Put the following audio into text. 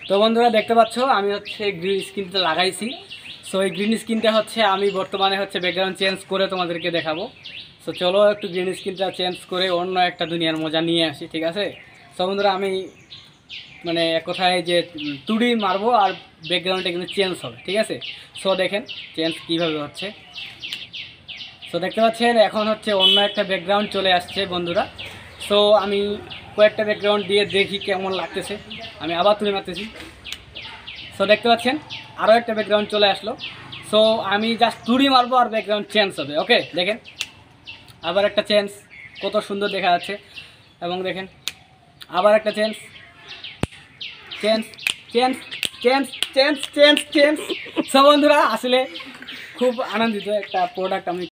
তো বন্ধুরা দেখতে পাচ্ছ আমি হচ্ছে গ্রিন স্ক্রিনটা লাগাইছি। সো এই গ্রিন স্ক্রিনটা হচ্ছে আমি বর্তমানে হচ্ছে ব্যাকগ্রাউন্ড চেঞ্জ করে তোমাদেরকে দেখাবো। সো চলো একটু গ্রিন স্ক্রিনটা চেঞ্জ করে অন্য একটা দুনিয়ার মজা নিয়ে আসি, ঠিক আছে? সো বন্ধুরা আমি মানে এক কথায় যে টুডি মারবো আর ব্যাকগ্রাউন্ডটা কিন্তু চেঞ্জ হবে, ঠিক আছে? সো দেখেন চেঞ্জ কীভাবে হচ্ছে। সো দেখতে পাচ্ছেন এখন হচ্ছে অন্য একটা ব্যাকগ্রাউন্ড চলে আসছে বন্ধুরা। সো আমি কয়েকটা ব্যাকগ্রাউন্ড দিয়ে দেখি কেমন লাগতেছে। আমি আবার তুলে মারতেছি। সো দেখতে পাচ্ছেন আরও একটা ব্যাকগ্রাউন্ড চলে আসলো। সো আমি জাস্ট টুডি মারবো আর ব্যাকগ্রাউন্ড চেঞ্জ হবে। ওকে দেখেন আবার একটা চেঞ্জ, কত সুন্দর দেখা যাচ্ছে। এবং দেখেন আবার একটা change change change change change change change. So বন্ধুরা আসলে খুব আনন্দিত, একটা প্রোডাক্ট আমি